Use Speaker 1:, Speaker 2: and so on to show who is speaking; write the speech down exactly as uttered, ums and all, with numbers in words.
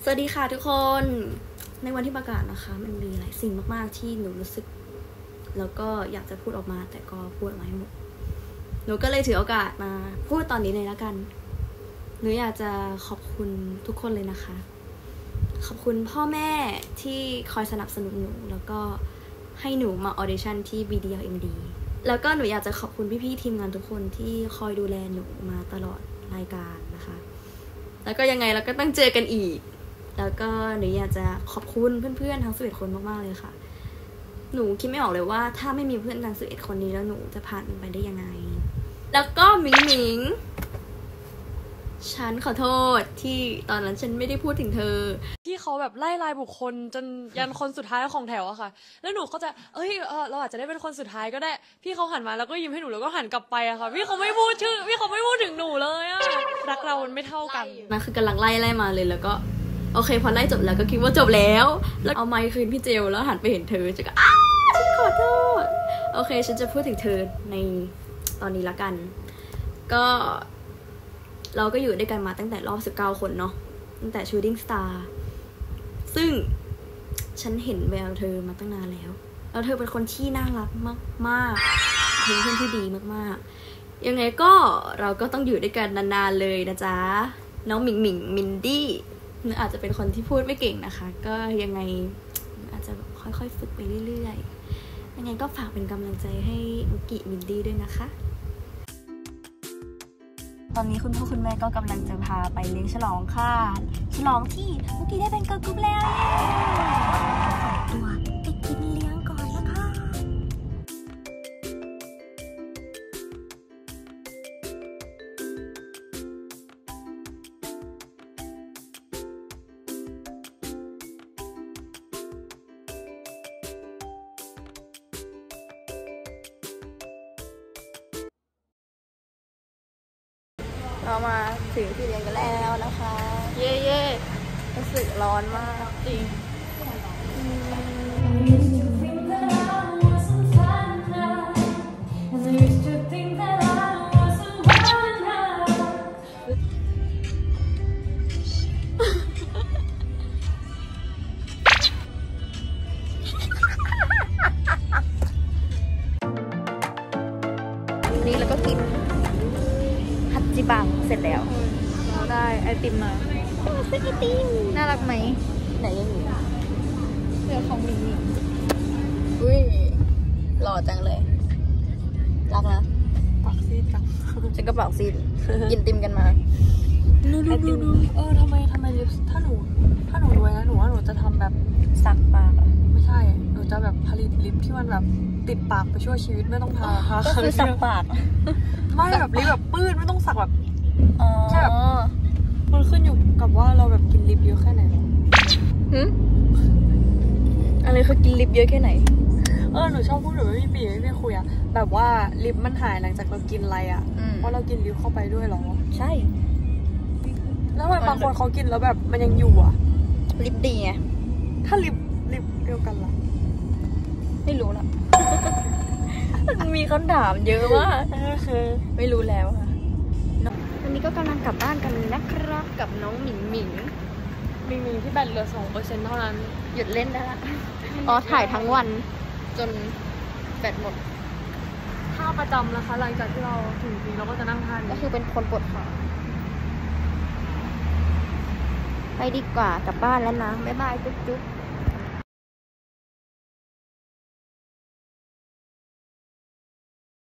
Speaker 1: สวัสดีค่ะทุกคน ในวันที่ประกาศนะคะมันมีหลายสิ่งมากๆที่หนูรู้สึกแล้วก็อยากจะพูดออกมาแต่ก็พูดออกมาไม่หมดหนูก็เลยถือโอกาสมาพูดตอนนี้เลยละกันหนูอยากจะขอบคุณทุกคนเลยนะคะขอบคุณพ่อแม่ที่คอยสนับสนุนหนูแล้วก็ให้หนูมาออดิชั่นที่ บี ดี แอล เอ็ม ดี แล้วก็หนูอยากจะขอบคุณพี่ๆทีมงานทุกคนที่คอยดูแลหนูมาตลอดรายการนะคะแล้วก็ยังไงเราก็ต้องเจอกันอีกแล้วก็หนูอยากจะขอบคุณเพื่อนๆทั้งสิบเอ็ดคนมากๆเลยค่ะหนูคิดไม่ออกเลยว่าถ้าไม่มีเพื่อนทั้งสิบเอ็ดคนนี้แล้วหนูจะผ่านมันไปได้ยังไงแล้วก็หมิงหมิงฉันขอโทษที่ตอนนั้นฉันไม่ได้พูดถึงเธอ
Speaker 2: ที่เขาแบบไล่รายบุคคลจนยันคนสุดท้ายของแถวอะค่ะแล้วหนูก็จะเอ้ยเออเราอาจจะได้เป็นคนสุดท้ายก็ได้พี่เขาหันมาแล้วก็ยิ้มให้หนูแล้วก็หันกลับไปอะค่ะพี่เขาไม่พูดชื่อพี่เขาไม่พูดถึงหนูเลยอะรักเรามันไม่เท่ากัน
Speaker 1: นั่นคือกำลังไล่ไล่มาเลยแล้วก็โอเคพอไล่จบแล้วก็คิดว่าจบแล้วแล้วเอาไมค์คืนพี่เจลแล้วหันไปเห็นเธอจะก็อ้าฉันขอโทษโอเคฉันจะพูดถึงเธอในตอนนี้ละกันก็เราก็อยู่ด้วยกันมาตั้งแต่รอบสิบเก้าคนเนาะตั้งแต่ Shooting Star ซึ่งฉันเห็นแววเธอมาตั้งนานแล้วแล้วเธอเป็นคนที่น่ารักมากๆเป็นเพื่อนที่ดีมากๆยังไงก็เราก็ต้องอยู่ด้วยกันนานๆเลยนะจ๊ะน้องหมิงหมิงมินดี้อาจจะเป็นคนที่พูดไม่เก่งนะคะก็ยังไงอาจจะค่อยๆฝึกไปเรื่อยๆยังไงก็ฝากเป็นกำลังใจให้มุกิมินดี้ด้วยนะคะตอนนี้คุณพ่อคุณแม่ก็กำลังจะพาไปเลี้ยงฉลองค่ะฉลองที่มุกิได้เป็นเกิร์ลกรุ๊ปแล้วตัวไปกินเลี้ยงก่อนนะคะเรามาถึงที่เรียนกันแล้วนะคะเย่เย่รู้สึกร้อนมากจริงนี่แล้วก็กินจิบังเสร็จแล้วเราได้ไอติมมาซื้อไอติมน่ารักไหมไหนยังอยู่เสื้อของมิงมิงอุ้ยหล่อจังเลยรักนะ
Speaker 2: ปากซีดจัง
Speaker 1: ฉันก็ปากซีดกินติมกันมา
Speaker 2: ดูดูดูดูเออทำไมทำไมลิปถ้าหนูถ้าหนูรวยนะหนูว่าหนูจะทำแบบ
Speaker 1: สักปาก
Speaker 2: ไม่ใช่หนูจะแบบผลิตลิปที่มันแบบติดปากไปชั่วชีวิตไม่ต้องทา
Speaker 1: ก็คือสักปาก
Speaker 2: ไม่แบบลิปแบบปื้นไม่ต้องสักแบบแค่แบบมันขึ้นอยู่กับว่าเราแบบกินลิปเยอะแค่ไหน
Speaker 1: หืมอะไรคือกินลิปเยอะแค่ไหน
Speaker 2: เออหนูชอบพูดหนูไม่มีปีไม่มีคุยอะแบบว่าลิปมันหายหลังจากเรากินอะไรอะเพราะเรากินลิปเข้าไปด้วยหรอ
Speaker 1: ใช่
Speaker 2: แล้วทำไมบางคนเขากินแล้วแบบมันยังอยู่อะ
Speaker 1: ลิปดีไง
Speaker 2: ถ้าลิปลิปเดียวกันล่ะ
Speaker 1: ไม่รู้ละมันมีคำถามเยอะมากไม่รู้แล้วค่ะวันนี้ก็กำลังกลับบ้านกันนะครับกับน้องหมิงหมิง
Speaker 2: หมิงหมิงที่แบตเหลือสองเปอร์เซ็นต์เท่านั้น
Speaker 1: หยุดเล่นได้ละอ๋อถ่ายทั้งวันจนแบตหมด
Speaker 2: ท่าประจำนะคะหลังจากที่เราถึงทีเราก็จะนั่งทาน
Speaker 1: ก็คือเป็นคนปวดขาไปดีกว่ากลับบ้านแล้วนะบ๊ายบายจุ๊บจุ๊บ